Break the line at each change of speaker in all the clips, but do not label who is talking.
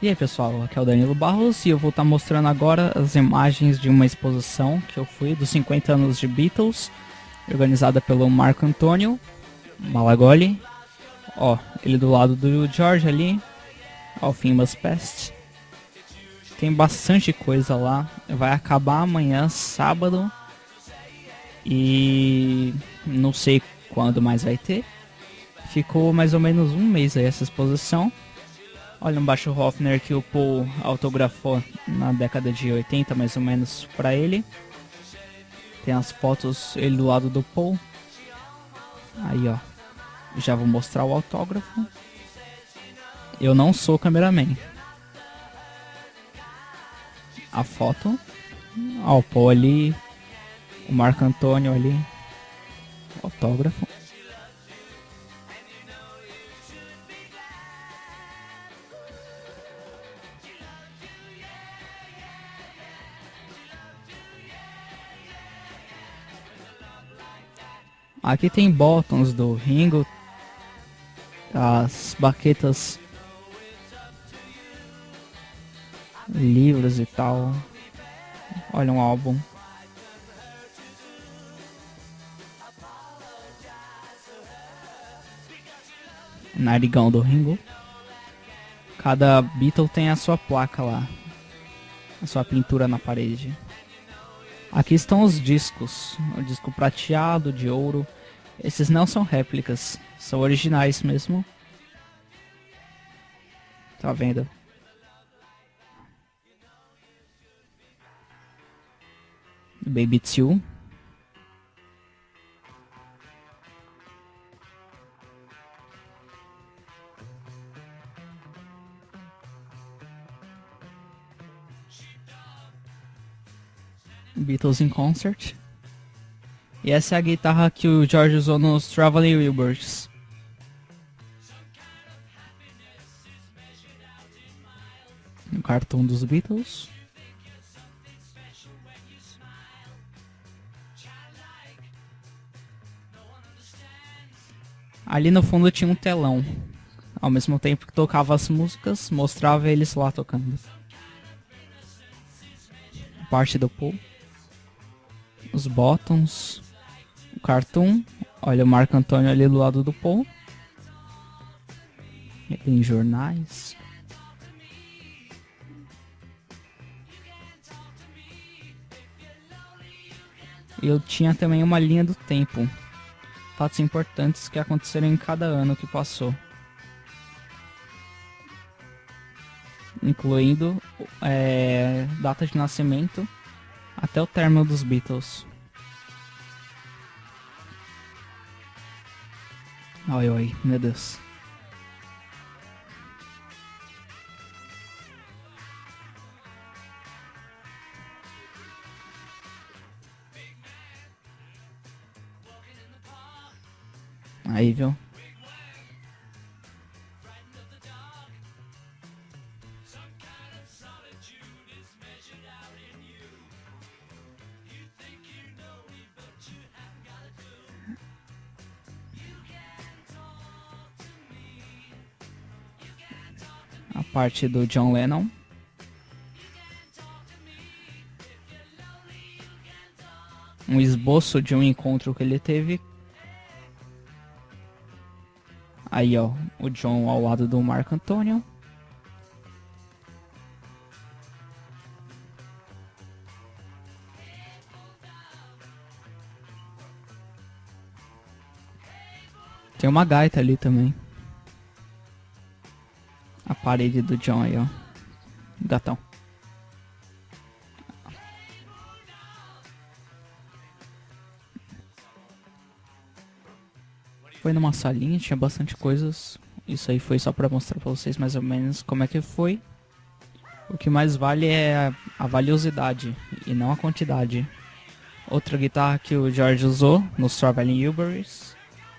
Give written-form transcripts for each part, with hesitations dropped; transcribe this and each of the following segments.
E aí pessoal, aqui é o Danilo Barros e eu vou estar mostrando agora as imagens de uma exposição que eu fui dos 50 anos de Beatles, organizada pelo Marco Antônio Malagoli. Ó, ele do lado do George ali, All Things Must Pass. Tem bastante coisa lá, vai acabar amanhã, sábado, e não sei quando mais vai ter. Ficou mais ou menos um mês aí essa exposição. Olha um baixo Hofner que o Paul autografou na década de 80 mais ou menos pra ele. Tem as fotos ele do lado do Paul. Aí ó, já vou mostrar o autógrafo. Eu não sou cameraman. A foto, ó, o Paul ali, o Marco Antônio ali, autógrafo. Aqui tem botões do Ringo, as baquetas, livros e tal. Olha um álbum. Narigão do Ringo. Cada Beatle tem a sua placa lá, a sua pintura na parede. Aqui estão os discos, o disco prateado, de ouro. Esses não são réplicas, são originais mesmo. Tá vendo? Baby 2. Beatles in Concert. E essa é a guitarra que o George usou nos Traveling Wilburys. Um cartoon dos Beatles. Ali no fundo tinha um telão. Ao mesmo tempo que tocava as músicas, mostrava eles lá tocando. Parte do Paul. Os bottoms. O cartoon. Olha o Marco Antônio ali do lado do Paul. Em jornais. E eu tinha também uma linha do tempo. Fatos importantes que aconteceram em cada ano que passou. Incluindo data de nascimento até o término dos Beatles. Oi, oi, meu Deus. Aí, viu? A parte do John Lennon. Um esboço de um encontro que ele teve. Aí ó, o John ao lado do Marco Antônio. Tem uma gaita ali também. A parede do John aí ó. Gatão. Foi numa salinha, tinha bastante coisas. Isso aí foi só pra mostrar pra vocês mais ou menos como é que foi. O que mais vale é a valiosidade e não a quantidade. Outra guitarra que o George usou nos Traveling Wilburys.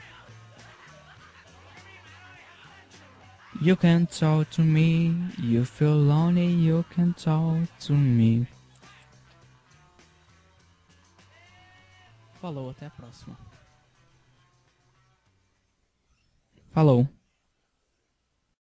You can talk to me, you feel lonely, you can talk to me. Falou, até a próxima. Falou.